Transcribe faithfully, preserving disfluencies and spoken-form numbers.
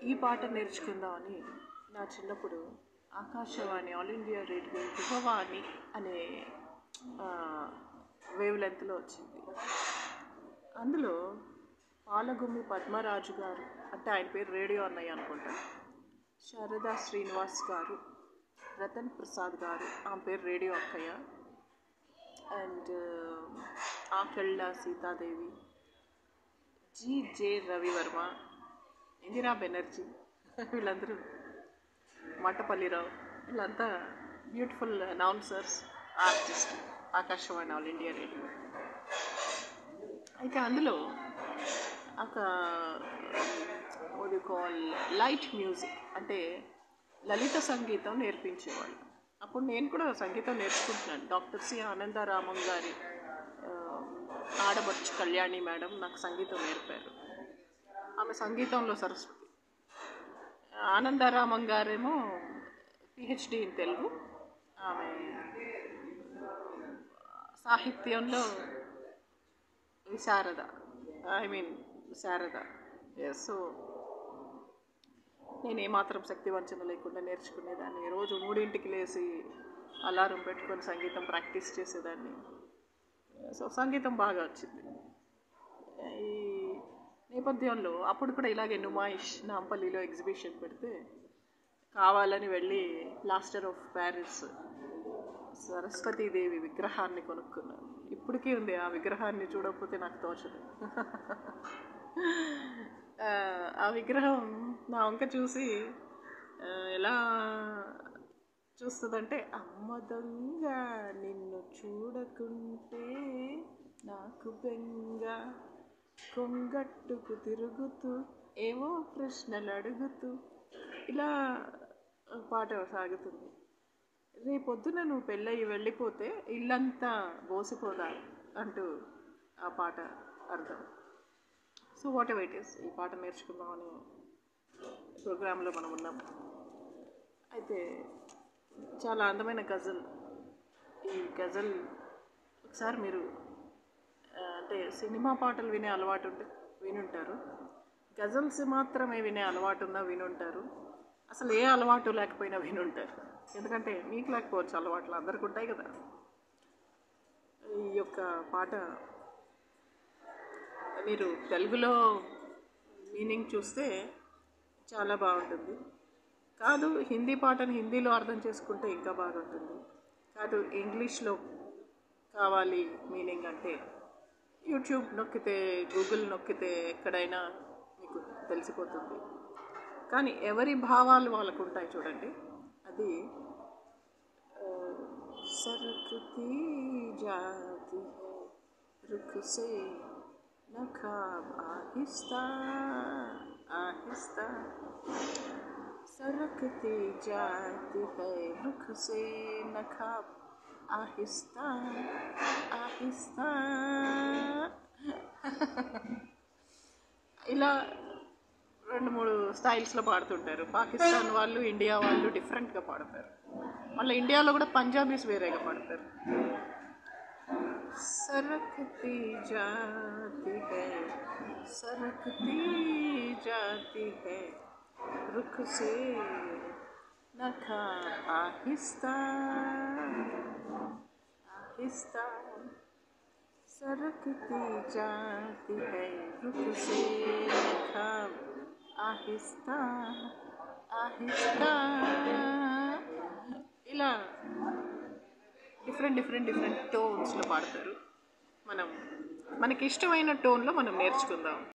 ఈ పాట నేర్చుకుందామని నా చిన్నప్పుడు Akashvani all India radio Yuvavani wave వేవ్ లెంత్లో వచ్చింది. అందులో పాలగుమ్మి పద్మరాజు గారు, అంటే ఆయన పేరు రేడియో అన్నయ్య అనుకుంటా, శారదా శ్రీనివాస్ గారు, రతన్ ప్రసాద్ గారు, ఆమె పేరు రేడియో అక్కయ్య, and Akella Sitadevi, G J Ravivarma, Indira Banerjee, వీళ్ళందరూ మట్టపల్లిరావు, వీళ్ళంతా beautiful announcers, artist Akashvani all India radio. అయితే అందులో ఒక కాల్ లైట్ మ్యూజిక్, అంటే లలిత సంగీతం నేర్పించేవాళ్ళు. అప్పుడు నేను కూడా సంగీతం నేర్చుకుంటున్నాను. డాక్టర్ సి ఆనందరామం గారి ఆడబడుచు కళ్యాణి మేడం నాకు సంగీతం నేర్పారు. ఆమె సంగీతంలో సరస్వతి. ఆనందరామం గారేమో P H D in Telugu, ఆమె సాహిత్యంలో విశారద, ఐ మీన్ శారద. సో నేను ఏమాత్రం శక్తి వంచన లేకుండా నేర్చుకునేదాన్ని. రోజు మూడింటికి లేచి అలారం పెట్టుకొని సంగీతం ప్రాక్టీస్ చేసేదాన్ని. సో సంగీతం బాగా వచ్చింది. ఈ నేపథ్యంలో అప్పుడు కూడా ఇలాగే నుమాయిష్ నాంపల్లిలో ఎగ్జిబిషన్ పెడితే కావాలని వెళ్ళి ప్లాస్టర్ ఆఫ్ ప్యారిస్ సరస్వతీదేవి విగ్రహాన్ని కొనుక్కున్నాను. ఇప్పటికీ ఉంది ఆ విగ్రహాన్ని, చూడకపోతే నాకు తోచదు. ఆ విగ్రహం నా వంక చూసి ఎలా చూస్తుందంటే, అమ్మ దొంగ నిన్ను చూడకుంటే నాకు బెంగ, కొంగట్టుకు తిరుగుతూ ఏవో ప్రశ్నలు అడుగుతూ, ఇలా పాట సాగుతుంది. రేపొద్దున నువ్వు పెళ్ళయి వెళ్ళిపోతే ఇల్లంతా బోసిపోదా అంటూ ఆ పాట అర్థం. So whatever it is, ఈ పాట నేర్చుకుందామని ప్రోగ్రాంలో మనం ఉన్నాం. అయితే చాలా అందమైన గజల్. ఈ గజల్ ఒకసారి మీరు అంటే సినిమా పాటలు వినే అలవాటు ఉంటే వినుంటారు, గజల్స్ మాత్రమే వినే అలవాటు ఉన్నా వినుంటారు, అసలు ఏ అలవాటు లేకపోయినా వినుంటారు. ఎందుకంటే మీకు లేకపోవచ్చు అలవాట్లు, అందరికి ఉంటాయి కదా. ఈ యొక్క పాట మీరు తెలుగులో మీనింగ్ చూస్తే చాలా బాగుంటుంది. కాదు హిందీ పాటను హిందీలో అర్థం చేసుకుంటే ఇంకా బాగుంటుంది. కాదు ఇంగ్లీష్లో కావాలి మీనింగ్ అంటే యూట్యూబ్ నొక్కితే, గూగుల్ నొక్కితే ఎక్కడైనా మీకు తెలిసిపోతుంది. కానీ ఎవరి భావాలు వాళ్ళకు ఉంటాయి చూడండి. అది సరకుతీ జాతి రుఖ్ సే నఖాబ్ ఆహిస్తా ఆహిస్తా, सरकती जाती है रुख से नखाब आहिस्ता आहिस्ता. ఇలా రెండు మూడు స్టైల్స్లో పాడుతుంటారు. పాకిస్తాన్ వాళ్ళు, ఇండియా వాళ్ళు డిఫరెంట్గా పాడతారు. మళ్ళీ ఇండియాలో కూడా పంజాబీస్ వేరేగా పాడతారు. सरकती जाती है सरकती जाती है रुख से नखा आहिस्ता आहिस्ता, सरकती जाती है रुख से नखा आहिस्ता आहिस्ता. ఇలా డిఫరెంట్ డిఫరెంట్ డిఫరెంట్ టోన్స్లో పాడతారు. మనం మనకి ఇష్టమైన టోన్లో మనం నేర్చుకుందాం.